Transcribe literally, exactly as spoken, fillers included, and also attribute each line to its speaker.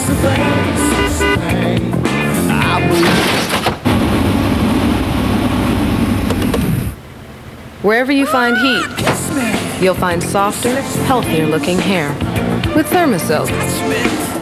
Speaker 1: Wherever you find heat, you'll find softer, healthier looking hair with Thermasilk.